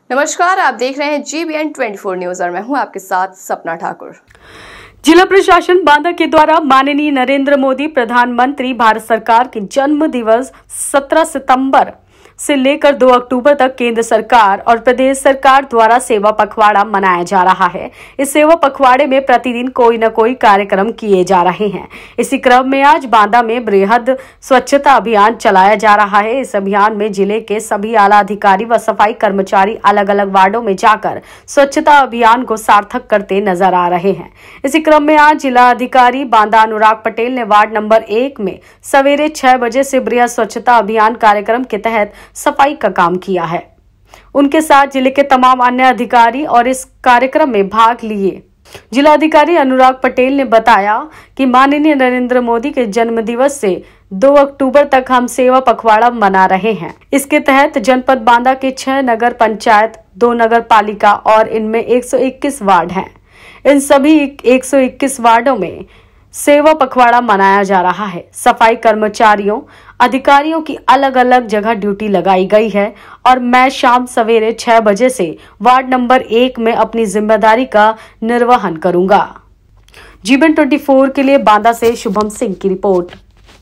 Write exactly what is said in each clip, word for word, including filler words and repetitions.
नमस्कार, आप देख रहे हैं G B N twenty four news और मैं हूं आपके साथ सपना ठाकुर। जिला प्रशासन बांदा के द्वारा माननीय नरेंद्र मोदी प्रधानमंत्री भारत सरकार के जन्म दिवस सत्रह सितंबर से लेकर दो अक्टूबर तक केंद्र सरकार और प्रदेश सरकार द्वारा सेवा पखवाड़ा मनाया जा रहा है। इस सेवा पखवाड़े में प्रतिदिन कोई न कोई कार्यक्रम किए जा रहे हैं। इसी क्रम में आज बांदा में बृहद स्वच्छता अभियान चलाया जा रहा है। इस अभियान में जिले के सभी आला अधिकारी व सफाई कर्मचारी अलग अलग वार्डों में जाकर स्वच्छता अभियान को सार्थक करते नजर आ रहे हैं। इसी क्रम में आज जिला अधिकारी बांदा अनुराग पटेल ने वार्ड नंबर एक में सवेरे छह बजे से बृहद स्वच्छता अभियान कार्यक्रम के तहत सफाई का काम किया है। उनके साथ जिले के तमाम अन्य अधिकारी और इस कार्यक्रम में भाग लिए। जिला अधिकारी अनुराग पटेल ने बताया कि माननीय नरेंद्र मोदी के जन्म दिवस से दो अक्टूबर तक हम सेवा पखवाड़ा मना रहे हैं। इसके तहत जनपद बांदा के छह नगर पंचायत, दो नगर पालिका और इनमें एक सौ इक्कीस वार्ड हैं। इन सभी एक सौ इक्कीस वार्डों में सेवा पखवाड़ा मनाया जा रहा है। सफाई कर्मचारियों, अधिकारियों की अलग अलग जगह ड्यूटी लगाई गई है और मैं शाम सवेरे छह बजे से वार्ड नंबर एक में अपनी जिम्मेदारी का निर्वहन करूंगा। G B N twenty four के लिए बांदा से शुभम सिंह की रिपोर्ट।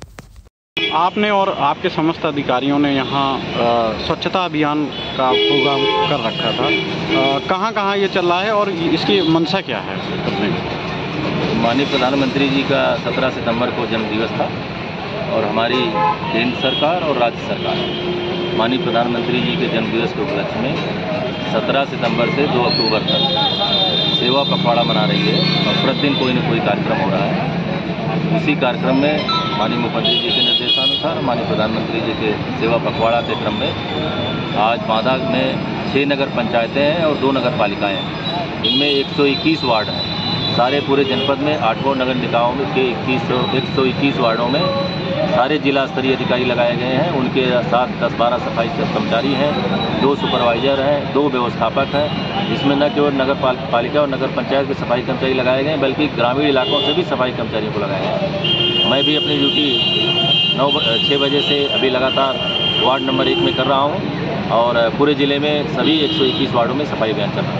आपने और आपके समस्त अधिकारियों ने यहाँ स्वच्छता अभियान का प्रोग्राम कर रखा था, कहाँ कहाँ ये चल रहा है और इसकी मंशा क्या है? माननीय प्रधानमंत्री जी का सत्रह सितंबर को जन्मदिवस था और हमारी केंद्र सरकार और राज्य सरकार माननीय प्रधानमंत्री जी के जन्मदिवस के उपलक्ष्य में सत्रह सितंबर से दो अक्टूबर तक सेवा पखवाड़ा मना रही है और प्रतिदिन कोई न कोई कार्यक्रम हो रहा है। इसी कार्यक्रम में माननीय मुख्यमंत्री जी के निर्देशानुसार माननीय प्रधानमंत्री जी के सेवा पखवाड़ा के क्रम में आज बांदा में छः नगर पंचायतें हैं और दो नगर पालिकाएँ हैं। इनमें एक सौ इक्कीस वार्ड हैं। सारे पूरे जनपद में आठों नगर निकायों में के इक्कीस एक सौ इक्कीस वार्डों में सारे जिला स्तरीय अधिकारी लगाए गए हैं। उनके साथ दस बारह सफाई कर्मचारी हैं, दो सुपरवाइजर हैं, दो व्यवस्थापक हैं। इसमें न केवल नगर पालिका और नगर पंचायत के सफाई कर्मचारी लगाए गए हैं बल्कि ग्रामीण इलाकों से भी सफाई कर्मचारियों को लगाया गया है। मैं भी अपनी ड्यूटी नौ छः बजे से अभी लगातार वार्ड नंबर एक में कर रहा हूँ और पूरे ज़िले में सभी एक सौ इक्कीस वार्डों में सफाई अभियान चल रहा है।